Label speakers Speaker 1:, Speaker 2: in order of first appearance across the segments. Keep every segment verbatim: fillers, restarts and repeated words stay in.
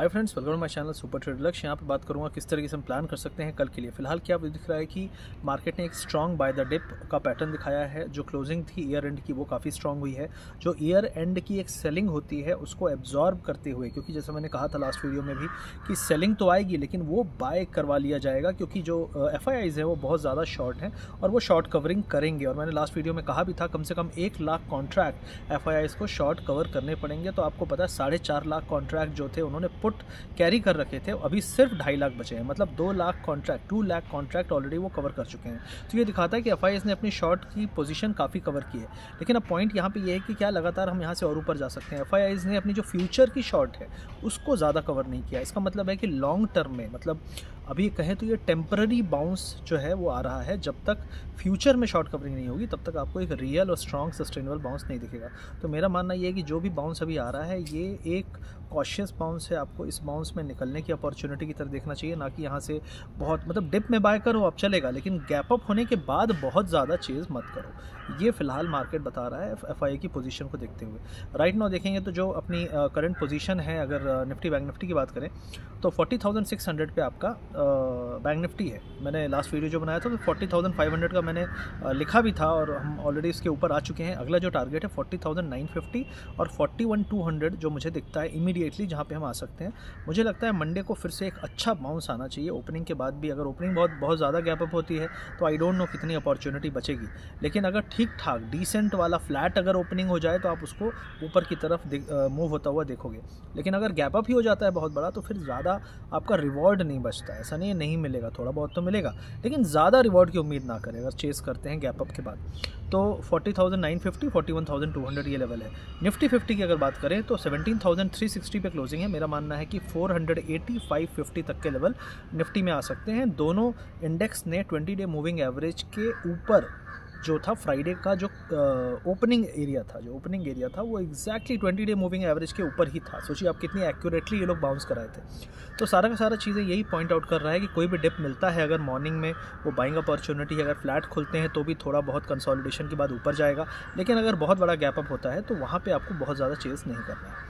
Speaker 1: Hi friends, welcome to my channel super trade Lakshya. यहाँ पे बात करूँगा किस तरीके से हम प्लान कर सकते हैं कल के लिए। फिलहाल क्या दिख रहा है कि मार्केट ने एक स्ट्रॉन्ग बाय द डिप का पैटर्न दिखाया है। जो क्लोजिंग थी ईयर एंड की वो काफ़ी स्ट्रॉन्ग हुई है। जो ईयर एंड की एक सेलिंग होती है उसको एब्जॉर्ब करते हुए, क्योंकि जैसे मैंने कहा था लास्ट वीडियो में भी कि सेलिंग तो आएगी लेकिन वो बाय करवा लिया जाएगा, क्योंकि जो एफ आई आईज है वो बहुत ज़्यादा शॉर्ट हैं और वो शॉर्ट कवरिंग करेंगे। और मैंने लास्ट वीडियो में कहा भी था कम से कम एक lakh contract F I Is को शॉर्ट कवर करने पड़ेंगे। तो आपको पता है साढ़े चार लाख कॉन्ट्रैक्ट जो थे उन्होंने पुट कैरी कर रखे थे, अभी सिर्फ ढाई लाख बचे हैं। मतलब दो lakh contract two lakh contract already वो कवर कर चुके हैं। तो ये दिखाता है कि एफ आई आईज ने अपनी शॉर्ट की पोजीशन काफ़ी कवर की है। लेकिन अब पॉइंट यहाँ पे ये है कि क्या लगातार हम यहाँ से और ऊपर जा सकते हैं। एफ आई आईज ने अपनी जो फ्यूचर की शॉर्ट है उसको ज़्यादा कवर नहीं किया। इसका मतलब है कि लॉन्ग टर्म में, मतलब अभी कहें तो ये टेम्पररी बाउंस जो है वो आ रहा है। जब तक फ्यूचर में शॉर्ट कवरिंग नहीं होगी तब तक आपको एक रियल और स्ट्रॉन्ग सस्टेनेबल बाउंस नहीं दिखेगा। तो मेरा मानना ये है कि जो भी बाउंस अभी आ रहा है ये एक कॉशियस बाउंस है। आपको इस बाउंस में निकलने की अपॉर्चुनिटी की तरफ देखना चाहिए, ना कि यहाँ से बहुत मतलब डिप में बाय करो अब चलेगा, लेकिन गैप अप होने के बाद बहुत ज़्यादा चेज़ मत करो। ये फिलहाल मार्केट बता रहा है एफ आई आई की पोजीशन को देखते हुए। राइट नाउ देखेंगे तो जो अपनी करंट पोजीशन है, अगर निफ्टी बैंक निफ्टी की बात करें तो फोर्टी थाउजेंड सिक्स हंड्रेड पे आपका बैंक निफ्टी है। मैंने लास्ट वीडियो जो बनाया था तो फोर्टी थाउजेंड फाइव हंड्रेड का मैंने uh, लिखा भी था और हम ऑलरेडी इसके ऊपर आ चुके हैं। अगला जो टारगेट है फोर्टी थाउजेंड नाइन फिफ्टी और फोर्टी वन टू हंड्रेड जो मुझे दिखता है इमीडिएटली जहाँ पे हम आ सकते हैं। मुझे लगता है मंडे को फिर से एक अच्छा बाउंस आना चाहिए ओपनिंग के बाद भी। अगर ओपनिंग बहुत बहुत ज़्यादा गैप अप होती है तो आई डोंट नो कितनी अपॉर्चुनिटी बचेगी, लेकिन अगर ठीक ठाक डिसेंट वाला फ्लैट अगर ओपनिंग हो जाए तो आप उसको ऊपर की तरफ मूव होता हुआ देखोगे। लेकिन अगर गैप अप ही हो जाता है बहुत बड़ा तो फिर ज़्यादा आपका रिवॉर्ड नहीं बचता है। ऐसा नहीं है नहीं मिलेगा, थोड़ा बहुत तो मिलेगा, लेकिन ज़्यादा रिवॉर्ड की उम्मीद ना करें अगर चेस करते हैं गैप अप के बाद। तो forty thousand nine fifty, forty one thousand two hundred ये लेवल है। निफ्टी फिफ्टी की अगर बात करें तो सेवनटीन थाउजेंड थ्री सिक्सटी पे क्लोजिंग है। मेरा मानना है कि फोर एटी, फाइव फिफ्टी तक के लेवल निफ्टी में आ सकते हैं। दोनों इंडेक्स ने ट्वेंटी डे मूविंग एवरेज के ऊपर जो था फ्राइडे का जो ओपनिंग एरिया था जो ओपनिंग एरिया था वो exactly twenty day moving average के ऊपर ही था। सोचिए आप कितनी एक्यूरेटली ये लोग बाउंस कराए थे। तो सारा का सारा चीज़ें यही पॉइंट आउट कर रहा है कि कोई भी डिप मिलता है अगर मॉर्निंग में वो बाइंग अपॉर्चुनिटी है। अगर फ्लैट खुलते हैं तो भी थोड़ा बहुत कंसोलिडेशन के बाद ऊपर जाएगा, लेकिन अगर बहुत बड़ा गैप अप होता है तो वहाँ पर आपको बहुत ज़्यादा चेस नहीं करना है।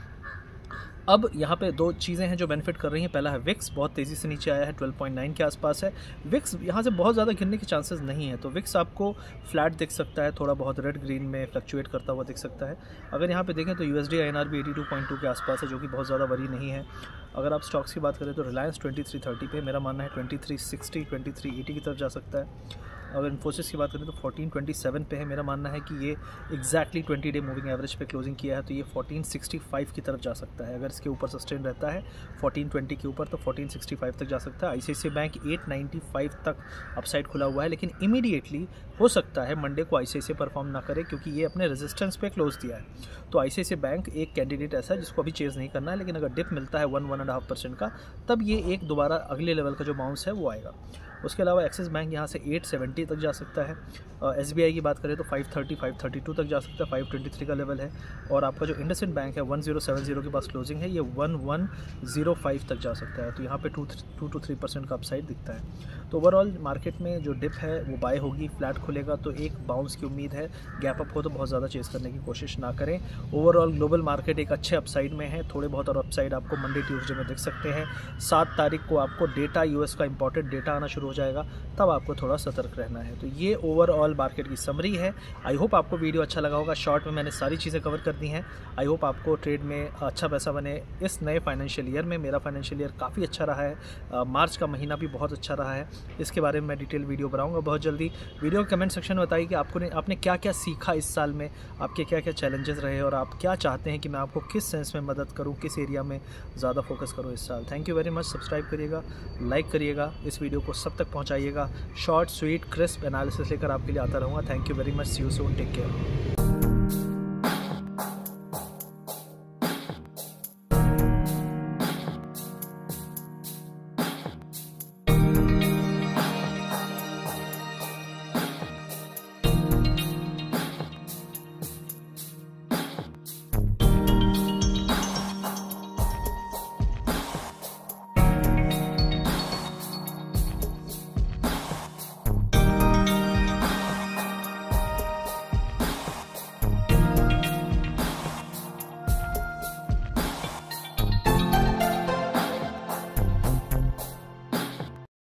Speaker 1: अब यहाँ पे दो चीज़ें हैं जो बेनिफिट कर रही हैं। पहला है विक्स, बहुत तेज़ी से नीचे आया है, ट्वेल्व पॉइंट नाइन के आसपास है। विक्स यहाँ से बहुत ज़्यादा गिरने के चांसेस नहीं है, तो विक्स आपको फ्लैट दिख सकता है, थोड़ा बहुत रेड ग्रीन में फ्लक्चुएट करता हुआ दिख सकता है। अगर यहाँ पे देखें तो यूएसडी आई एन आर भी एटी टू पॉइंट टू के आसपास है, जो कि बहुत ज़्यादा वरी नहीं है। अगर आप स्टॉक्स की बात करें तो रिलायंस ट्वेंटी थ्री थर्टी पे, मेरा मानना है twenty three sixty, twenty three eighty की तरफ जा सकता है। अगर इन्फोसिस की बात करें तो फोर्टीन ट्वेंटी सेवन पे है। मेरा मानना है कि ये exactly twenty day moving average पे क्लोजिंग किया है, तो ये फोर्टीन सिक्सटी फाइव की तरफ जा सकता है। अगर इसके ऊपर सस्टेन रहता है फोर्टीन ट्वेंटी के ऊपर तो फोर्टीन सिक्सटी फाइव तक जा सकता है। I C I C I bank eight ninety five तक अपसाइड खुला हुआ है, लेकिन इमीडिएटली हो सकता है मंडे को आई C I C I perform ना करे, क्योंकि ये अपने रेजिस्टेंस पे क्लोज दिया है। तो आई C I C I bank एक कैंडिडेट ऐसा है जिसको अभी चेज नहीं करना है, लेकिन अगर डिप मिलता है one one and half percent का तब ये एक दोबारा अगले लेवल का जो बाउंस है वो आएगा। उसके अलावा एक्सिस बैंक यहाँ से एट सेवेंटी तक जा सकता है। एस बी आई की बात करें तो five thirty, five thirty two तक जा सकता है, फाइव ट्वेंटी थ्री का लेवल है। और आपका जो इंडसइंड बैंक है वन ज़ीरो सेवन ज़ीरो के पास क्लोजिंग है, ये वन वन ज़ीरो फाइव तक जा सकता है। तो यहाँ पे two two two three percent का अपसाइड दिखता है। तो ओवरऑल मार्केट में जो डिप है वो बाय होगी, फ्लैट खुलेगा तो एक बाउंस की उम्मीद है। गैप अप हो तो बहुत ज़्यादा चेस करने की कोशिश ना करें। ओवरऑल ग्लोबल मार्केट एक अच्छे अपसाइड में है, थोड़े बहुत और अपसाइड आपको मंडे ट्यूसडे में दिख सकते हैं। सात तारीख को आपको डेटा यूएस का इंपॉर्टेंट डेटा आना शुरू हो जाएगा, तब आपको थोड़ा सतर्क रहना है। तो ये ओवरऑल मार्केट की समरी है। आई होप आपको वीडियो अच्छा लगा होगा। शॉर्ट में मैंने सारी चीज़ें कवर कर दी हैं। आई होप आपको ट्रेड में अच्छा पैसा बने इस नए फाइनेंशियल ईयर में। मेरा फाइनेंशियल ईयर काफ़ी अच्छा रहा है, मार्च का महीना भी बहुत अच्छा रहा है। इसके बारे में मैं डिटेल वीडियो बनाऊंगा बहुत जल्दी। वीडियो कमेंट सेक्शन में बताइए कि आपको ने आपने क्या क्या सीखा इस साल में, आपके क्या क्या चैलेंजेस रहे और आप क्या चाहते हैं कि मैं आपको किस सेंस में मदद करूँ, किस एरिया में ज़्यादा फोकस करूँ इस साल। Thank you very much. Subscribe करिएगा, लाइक करिएगा, इस वीडियो को सब तक पहुँचाइएगा। शॉर्ट स्वीट क्रिस्प एनालिसिस लेकर आपके लिए आता रहूँगा। Thank you very much. See you soon, take care.